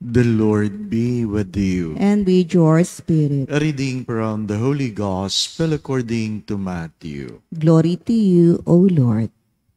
The Lord be with you. And with your spirit. A reading from the Holy Gospel according to Matthew. Glory to you, O Lord.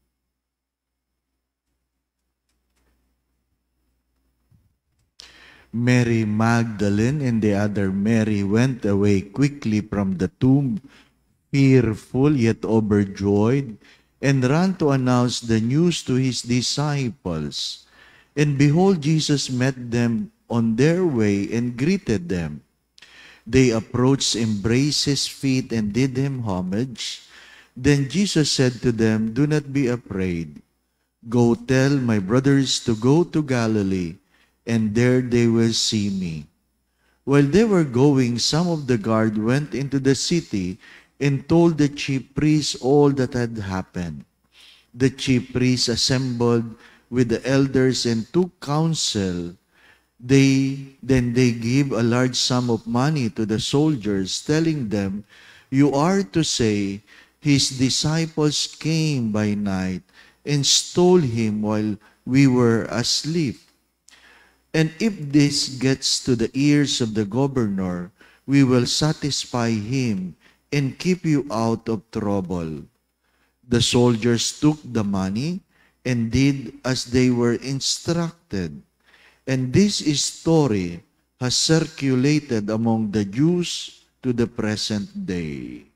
Mary Magdalene and the other Mary went away quickly from the tomb, fearful yet overjoyed, and ran to announce the news to his disciples. And behold, Jesus met them on their way and greeted them. They approached, embraced his feet, and did him homage. Then Jesus said to them, "Do not be afraid. Go tell my brothers to go to Galilee, and there they will see me." While they were going, some of the guard went into the city and told the chief priests all that had happened. The chief priests assembled with the elders and took counsel. Then they gave a large sum of money to the soldiers, telling them, "You are to say, his disciples came by night and stole him while we were asleep. And if this gets to the ears of the governor, we will satisfy him and keep you out of trouble." The soldiers took the money and did as they were instructed. And this story has circulated among the Jews to the present day.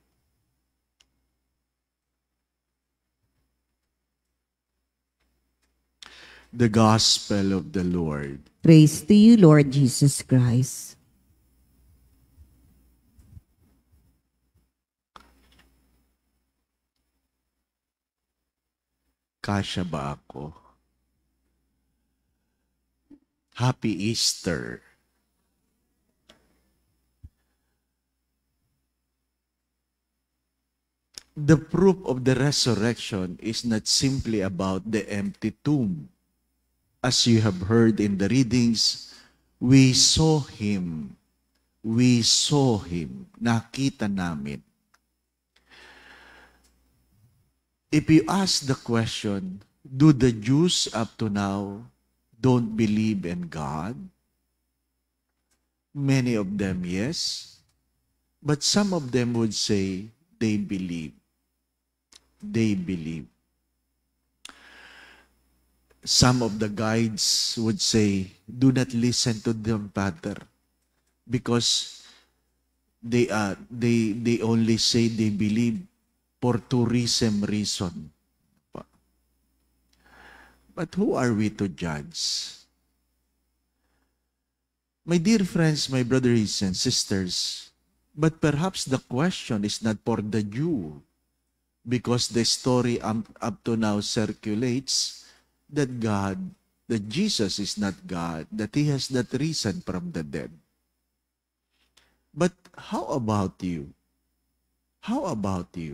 The Gospel of the Lord. Praise to you, Lord Jesus Christ. Kasya ba ako? Happy Easter. The proof of the resurrection is not simply about the empty tomb. As you have heard in the readings, we saw him. We saw him. Nakita namin. If you ask the question, do the Jews up to now don't believe in God? Many of them, yes. But some of them would say they believe. They believe. Some of the guides would say, do not listen to them, Father, because they only say they believe for tourism reason. But who are we to judge? My dear friends, my brothers and sisters, but perhaps the question is not for the Jew, because the story up to now circulates that Jesus is not God, that he has not risen from the dead. But how about you? How about you?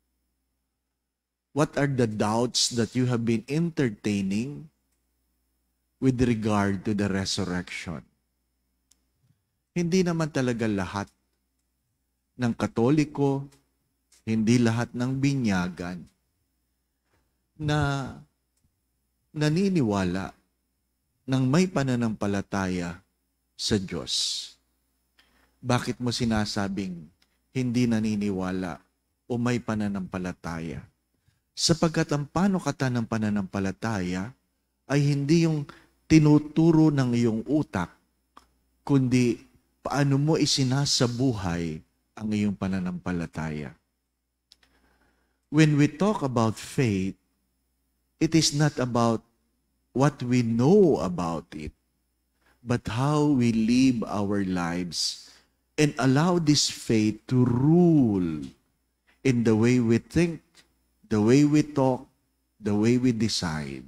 What are the doubts that you have been entertaining with regard to the resurrection? Hindi naman talaga lahat ng Katoliko, hindi lahat ng binyagan na naniniwala ng may pananampalataya sa Diyos. Bakit mo sinasabing hindi naniniwala o may pananampalataya? Sapagkat ang panukatan ng pananampalataya ay hindi yung tinuturo ng iyong utak, kundi paano mo isinasabuhay ang iyong pananampalataya. When we talk about faith, it is not about what we know about it, but how we live our lives and allow this faith to rule in the way we think, the way we talk, the way we decide.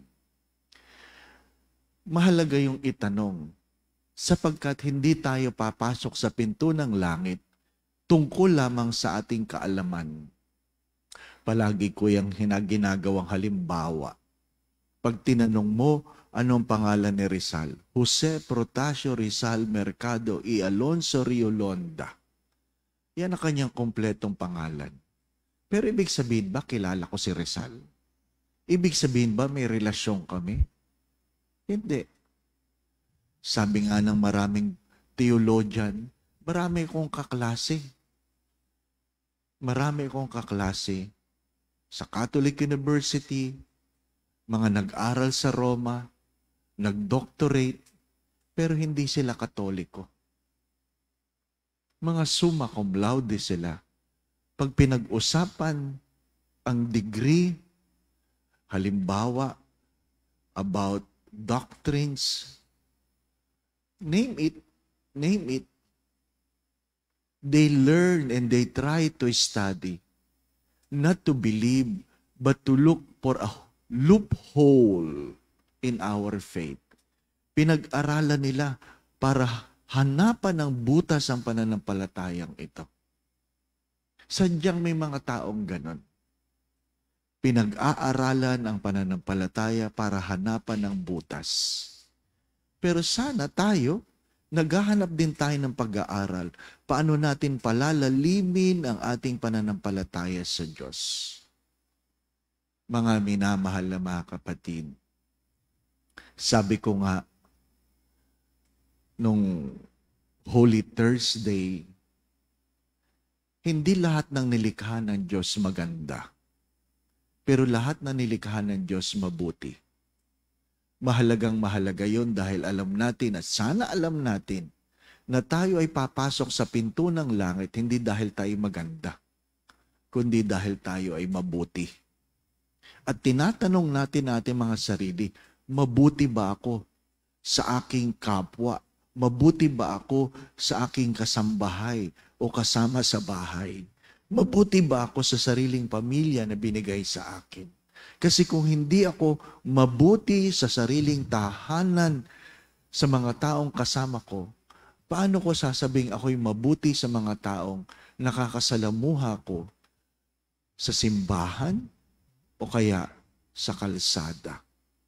Mahalaga yung itanong, sapagkat hindi tayo papasok sa pinto ng langit tungkol lamang sa ating kaalaman. Palagi ko yung ginagawang halimbawa. Pag tinanong mo, anong pangalan ni Rizal? Jose Protasio Rizal Mercado y Alonso Riolonda. Yan ang kanyang kompletong pangalan. Pero ibig sabihin ba, kilala ko si Rizal? Ibig sabihin ba, may relasyon kami? Hindi. Sabi nga ng maraming theologian, marami akong kaklase. Marami akong kaklase sa Catholic University, mga nag-aral sa Roma, nag-doctorate, pero hindi sila Katoliko. Mga summa cum laude sila. Pag pinag-usapan ang degree, halimbawa, about doctrines, name it, they learn and they try to study, not to believe, but to look for a loophole in our faith. Pinag-aralan nila para hanapan ng butas ang pananampalatayang ito. Sadyang may mga taong ganon. Pinag-aaralan ang pananampalataya para hanapan ng butas. Pero sana tayo, naghahanap din tayo ng pag-aaral. Paano natin palalalimin ang ating pananampalataya sa Diyos? Mga minamahal na mga kapatid, sabi ko nga, nung Holy Thursday, hindi lahat ng nilikha ng Diyos maganda. Pero lahat na nilikha ng Diyos mabuti. Mahalagang mahalaga yun dahil alam natin at sana alam natin na tayo ay papasok sa pinto ng langit hindi dahil tayo maganda, kundi dahil tayo ay mabuti. At tinatanong natin mga sarili, mabuti ba ako sa aking kapwa? Mabuti ba ako sa aking kasambahay o kasama sa bahay? Mabuti ba ako sa sariling pamilya na binigay sa akin? Kasi kung hindi ako mabuti sa sariling tahanan sa mga taong kasama ko, paano ko sasabing ako'y mabuti sa mga taong nakakasalamuha ko sa simbahan o kaya sa kalsada?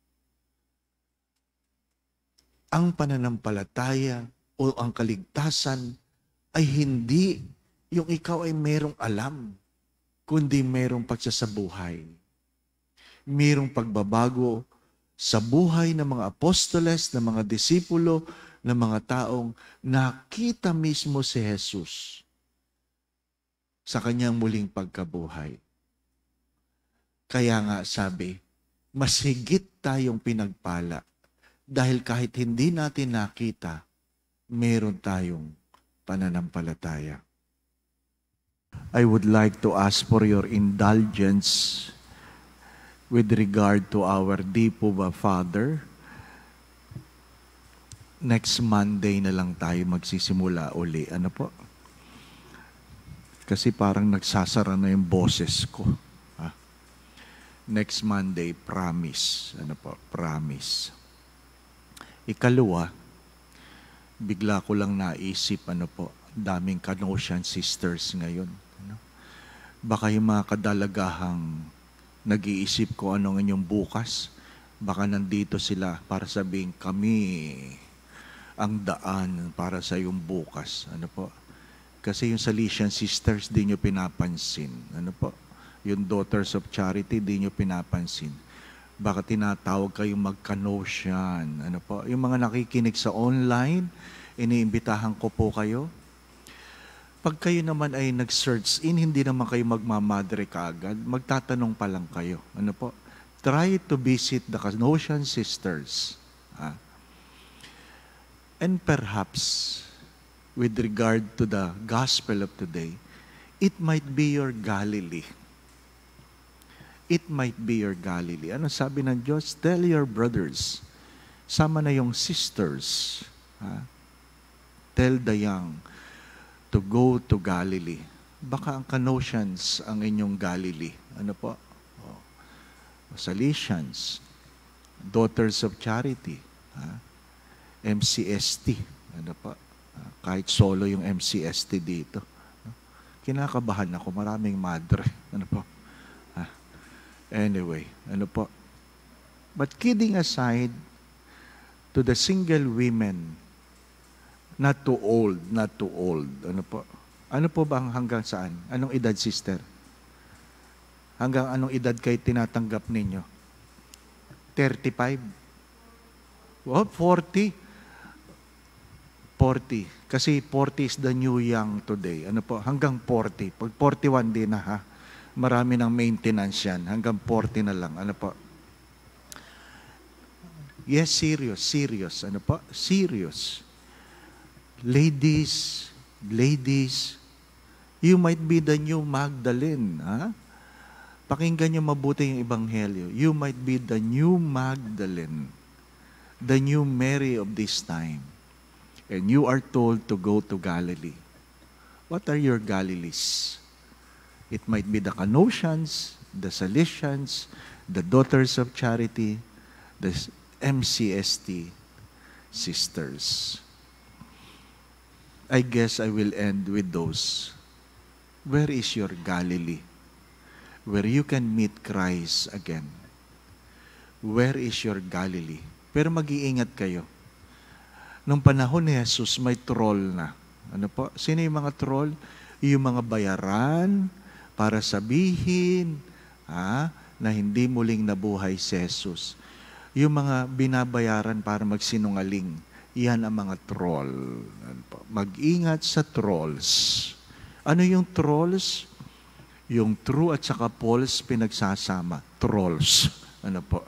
Ang pananampalataya o ang kaligtasan ay hindi yung ikaw ay merong alam, kundi merong pagsasabuhay. Merong pagbabago sa buhay ng mga apostoles, ng mga disipulo, ng mga taong nakita mismo si Jesus sa kanyang muling pagkabuhay. Kaya nga sabi, mas higit tayong pinagpala dahil kahit hindi natin nakita, meron tayong pananampalataya. I would like to ask for your indulgence with regard to our Dipuva Father. Next Monday na lang tayo magsisimula uli. Ano po? Kasi parang nagsasara na yung boses ko. Next Monday, promise. Ano po? Promise. Ikalawa, bigla ko lang naisip, daming Canossian sisters ngayon. Baka yung mga kadalagahang nag-iisip ko anong inyong bukas, baka nandito sila para sabihin kami ang daan para sa iyong bukas. Kasi yung Salesian sisters di nyo pinapansin. Yung Daughters of Charity di nyo pinapansin. Baka tinatawag kayong mag-Canossian. Yung mga nakikinig sa online, iniimbitahan ko po kayo. Pag kayo naman ay nag-search in, hindi naman kayo magmamadre kaagad, magtatanong pa lang kayo. Try to visit the Canossian sisters. And perhaps, with regard to the gospel of today, it might be your Galilee. It might be your Galilee. Ano sabi ng Diyos? Tell your brothers. Sama na yung sisters. Tell the young to go to Galilee. Baka ang Canossians ang inyong Galilee. Salesians, Daughters of Charity, MCST. Kahit solo yung MCST dito. Kinakabahan ako. Maraming madre. Anyway, But kidding aside, to the single women, not too old. Ano po ba hanggang saan? Anong edad, sister? Hanggang anong edad kayo tinatanggap ninyo? 35? 40? 40. Kasi 40 is the new young today. Ano po? Hanggang 40. Pag 41 din na ha. Marami ng maintenance yan. Hanggang 40 na lang. Ano po? Yes, serious. Ano po? Serious. Ladies, you might be the new Magdalene. Ha? Pakinggan niyo mabuti yung ebanghelyo. You might be the new Magdalene. The new Mary of this time. And you are told to go to Galilee. What are your Galilees? It might be the Canossians, the Salesians, the Daughters of Charity, the MCST sisters. I guess I will end with those. Where is your Galilee? Where you can meet Christ again. Where is your Galilee? Pero mag-iingat kayo. Nung panahon ni Jesus, may troll na. Ano po? Sino yung mga troll? Yung mga bayaran para sabihin na hindi muling nabuhay si Jesus. Yung mga binabayaran para magsinungaling. Yan ang mga troll. Ano po? Mag-ingat sa trolls. Ano yung trolls? Yung true at saka false pinagsasama. Trolls. Ano po?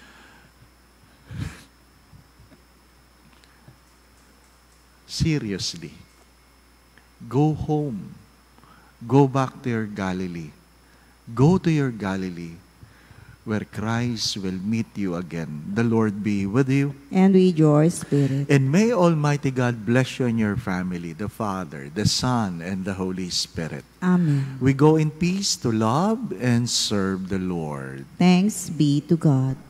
Seriously. Go home. Go back to your Galilee. Go to your Galilee where Christ will meet you again. The Lord be with you. And with your spirit. And may Almighty God bless you and your family, the Father, the Son, and the Holy Spirit. Amen. We go in peace to love and serve the Lord. Thanks be to God.